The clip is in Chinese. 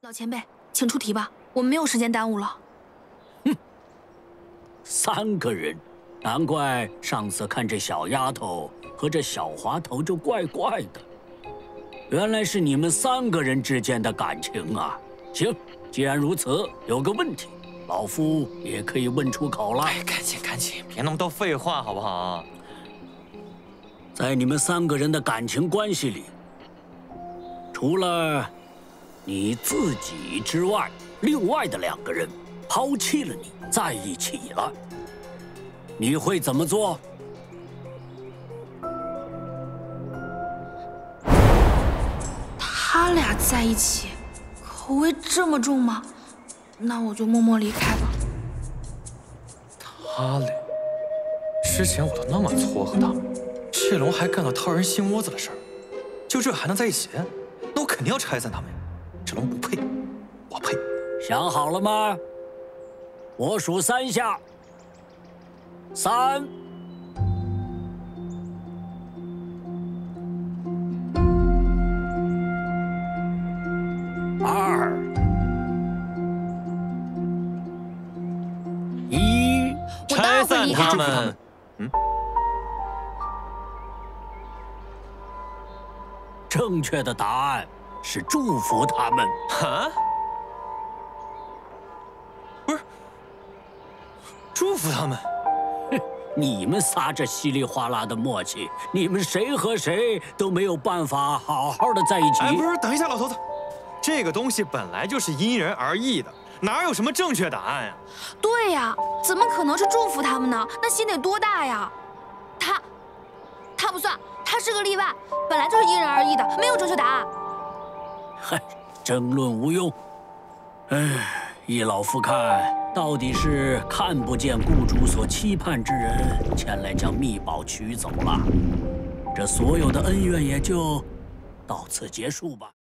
老前辈，请出题吧，我们没有时间耽误了。 哼，3个人，难怪上次看这小丫头和这小滑头就怪怪的，原来是你们3个人之间的感情啊！行，既然如此，有个问题，老夫也可以问出口了。 哎，赶紧，别那么多废话好不好？ 在你们3个人的感情关系里，除了你自己之外，另外的2个人抛弃了你，在一起了，你会怎么做？ 他俩在一起，口味这么重吗？那我就默默离开吧。 他俩，之前我都那么撮合他们，雀龙还干了掏人心窝子的事儿，就这还能在一起？那我肯定要拆散他们呀！这龙不配，我配。 想好了吗？我数3下，3、2、1， 拆散他们。 正确的答案是祝福他们。 啊？不是，祝福他们？ 你们仨这稀里哗啦的默契，你们谁和谁都没有办法好好的在一起。 哎，不是，等一下，老头子，这个东西本来就是因人而异的，哪有什么正确答案呀？ 对呀，怎么可能是祝福他们呢？那心得多大呀！他不算，他是个例外，本来就是因人而异的，没有正确答案。 嗨，争论无用。哎，依老夫看，到底是看不见雇主所期盼之人前来将秘宝取走了，这所有的恩怨也就到此结束吧。